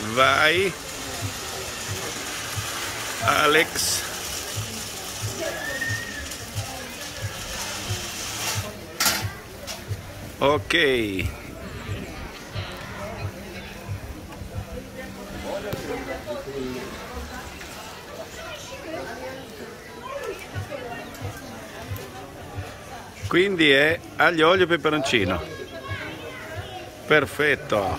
Vai. Alex. Ok. Quindi è aglio, olio e peperoncino. Perfetto.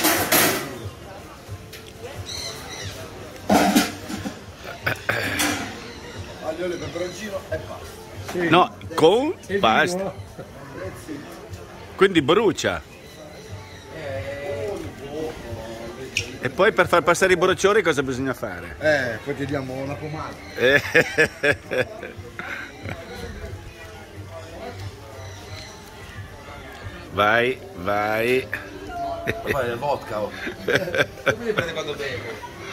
Aglio, olio e peperoncino e pasta. Sì. No, con pasta. Quindi brucia. E poi per far passare i bruciori cosa bisogna fare? Poi ti diamo una pomata. Vai, vai. Ma fai del vodka, oh. Come li prende quando bevo?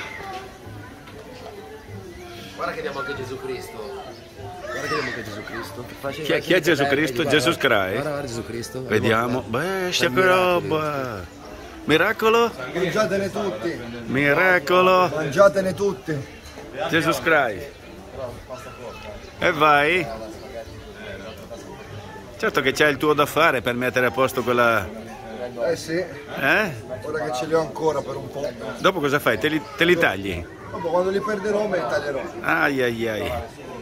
Guarda che diamo anche Gesù Cristo. Guarda che diamo anche Gesù Cristo. Chi è Gesù Cristo? Gesù Christ? Guarda Gesù Cristo. Vediamo. Bestia che roba. Miracolo? Mangiatene tutti. Miracolo. Mangiatene tutti. Gesù Christ. E vai. Certo che c'è il tuo da fare per mettere a posto quella... Sì. Ora che ce li ho ancora per un po'. Dopo cosa fai? Te li tagli? Dopo quando li perderò me li taglierò. Ai ai ai.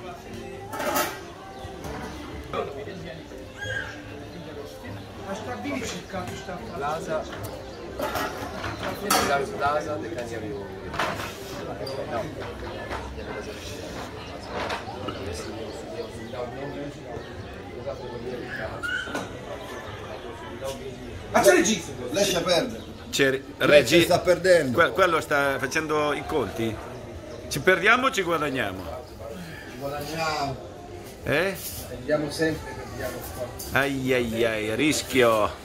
Plaza. Plaza de Cagnavioli. Ma c'è regista? Lascia perdere. Reggi sta perdendo. Quello sta facendo i conti? Ci perdiamo o ci guadagniamo? Guadagniamo. Andiamo sempre, perdiamo qua. Ai ai ai, rischio.